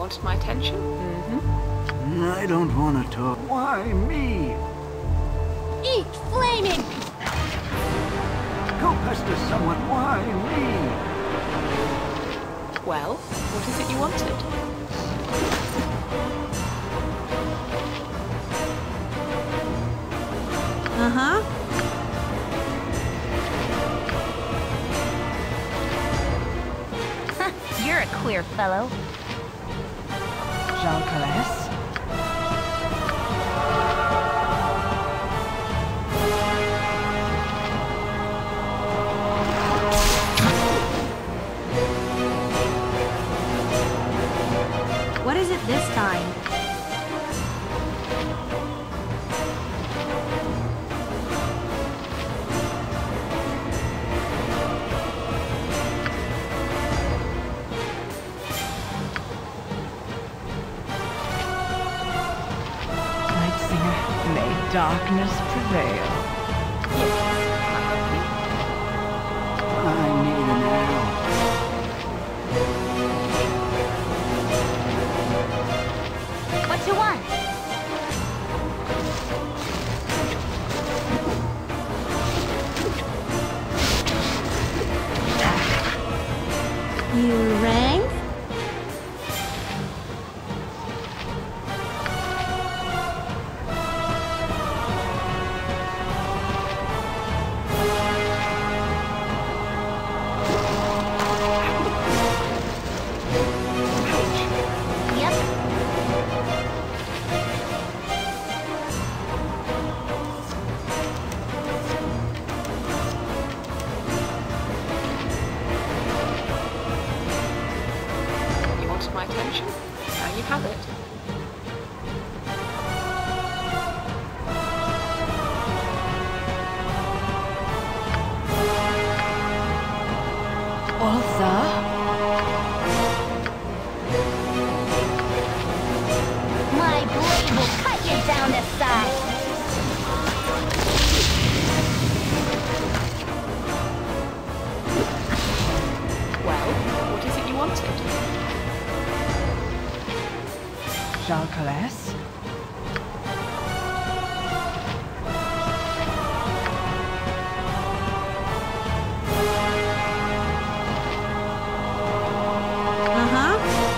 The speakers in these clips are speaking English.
wanted my attention? I don't want to talk. Why me? Eat flaming! Go pester someone. Why me? Well, what is it you wanted? Uh-huh. You're a queer fellow. Jean Calais? What is it this time? Night Singer, may darkness prevail. I need an arrow. What you want? You rang? Yep. You wanted my attention? Now you have it. Olsa? My blade will cut you down to size. Well, what is it you wanted? Jean Calais? Uh-huh.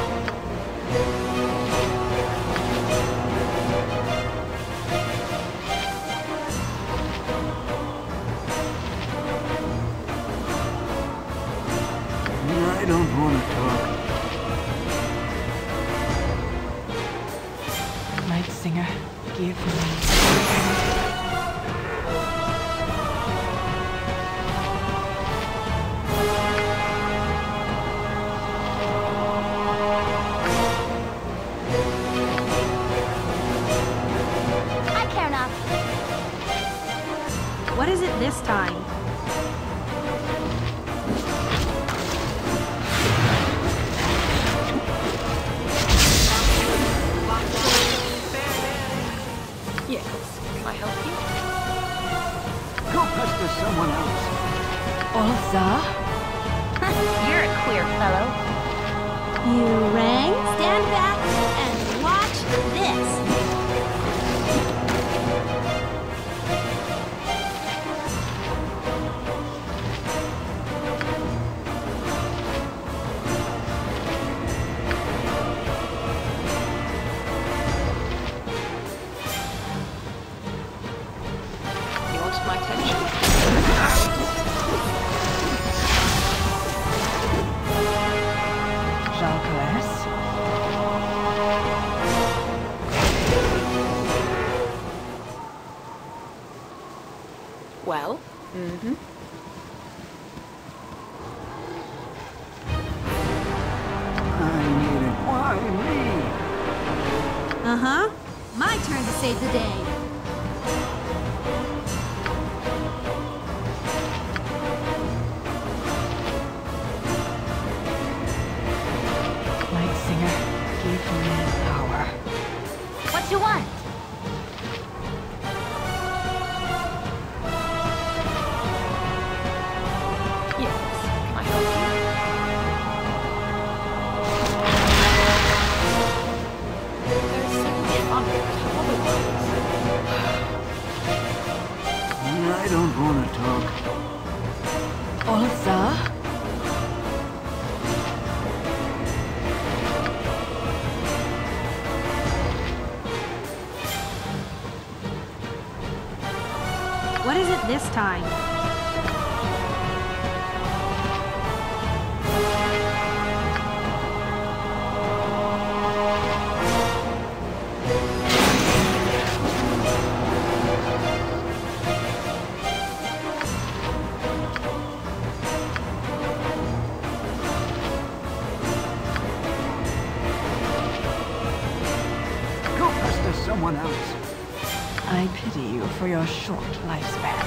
I don't want to talk. Night Singer, give me. I care not. What is it this time? Yes. Can I help you? Go pester someone else. Olsa? You're a queer fellow. You rang? Stand back and watch this. You wanted my attention? Jean Calais? Well, I need it. Why me? Uh-huh. My turn to save the day. Night Singer, give me power. What you want? yes. Can I help you? don't want to talk. Olza? What is it this time? Go pester someone else. I pity you for your short lifespan.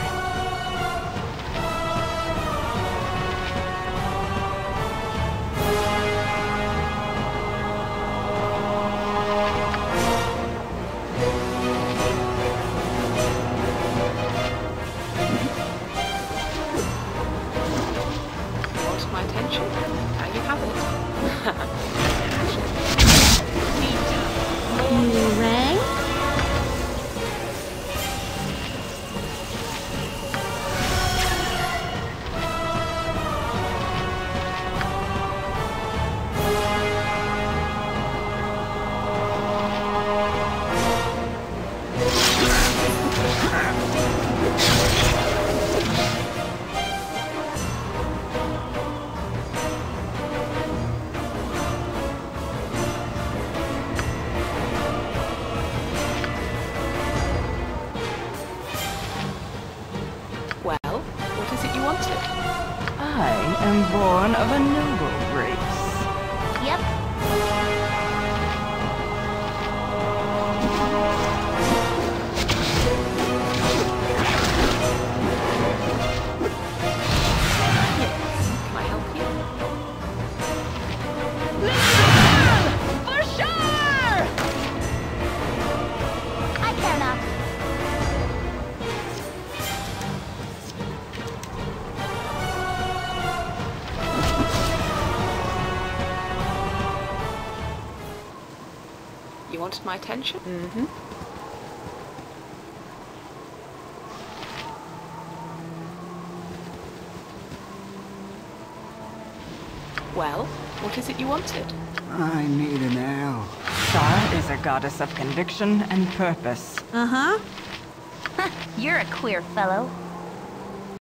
Want my attention? Now you have it. You rang? Well, what is it you wanted? I am born of a noble race. Yep. Can I help you? For sure! I care not. You wanted my attention? Mm-hmm. Well, what is it you wanted? I need an L. Star is a goddess of conviction and purpose. Uh-huh. You're a queer fellow.